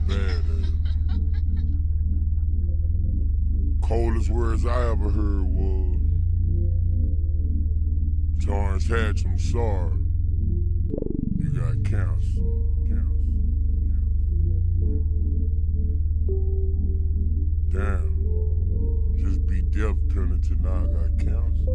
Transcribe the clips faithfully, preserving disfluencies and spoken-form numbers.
bad at it. Coldest words I ever heard was, Torrance Hatch, I'm sorry. You got cancer. Cancer. Damn. Just be death penalty, now I got cancer.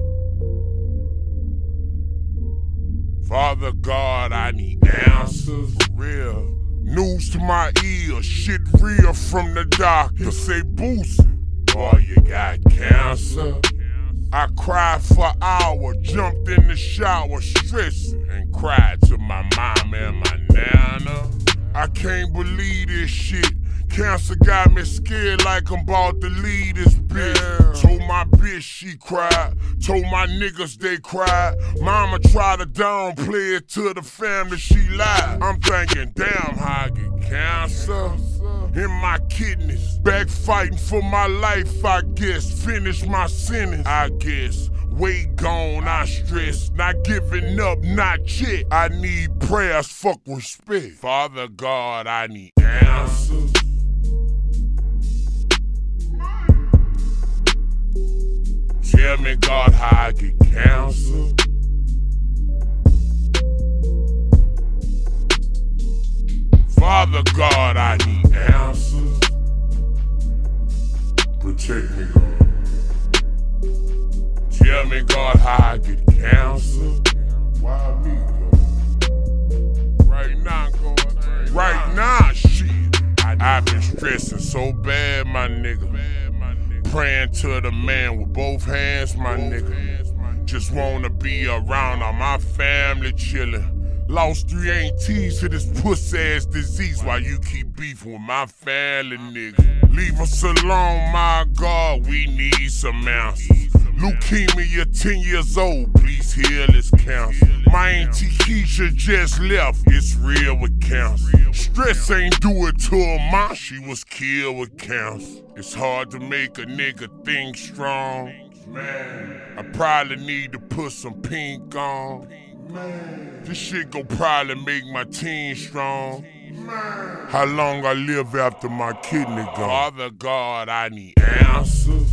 Father God, I need answers. For real. News to my ears, shit real from the doctor. Say Boosie, boy, you got cancer. I cried for hours, jumped in the shower, stressing, and cried to my mom and my nana. I can't believe this shit. Cancer got me scared like I'm about to leave this bitch. Told my bitch she cried, told my niggas they cried. Mama tried to downplay it to the family, she lied. I'm thinking, damn, how I get cancer in my kidneys. Back fighting for my life, I guess. Finish my sentence, I guess. Weight gone, I stress. Not giving up, not yet. I need prayers, fuck respect. Father God, I need answers. Tell me, God, how I get cancer. Father God, I need answers. Protect me, God. Tell me, God, how I get cancer. Why me, God? Right now, God. Right now, shit. I've been stressing so bad, my nigga. Praying to the man with both hands, my nigga. Just wanna be around all my family chillin'. Lost three aunties to this puss-ass disease while you keep beefing with my family, nigga. Leave us alone, my God, we need some answers. Leukemia, ten years old, please heal this cancer. My auntie Keisha just left, it's real with cancer. Stress ain't do it to her ma, she was killed with cancer. It's hard to make a nigga think strong. Man, I probably need to put some pink on. Man, this shit gon' probably make my team strong. Man, how long I live after my kidney gone? Father God, I need answers.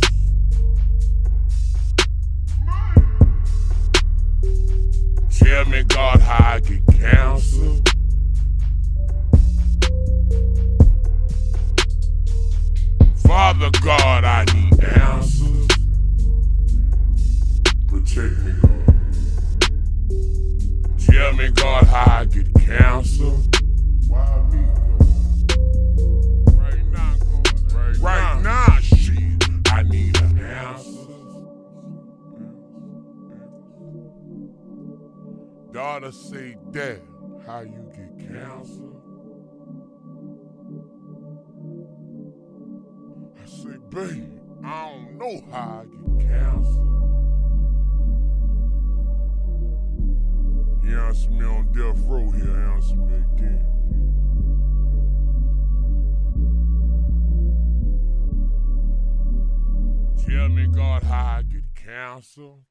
Tell me, God, how I get cancer. Father God, I need answers. Protect me, God. Tell me, God, how I get cancer. Why me, God? Right now, God. Right, right now, now, shit. I need an answer. Daughter say, Dad, how you get cancer? I say, babe, I don't know how I get cancer. He answered me on death row, he'll answer me again. Tell me, God, how I get cancer.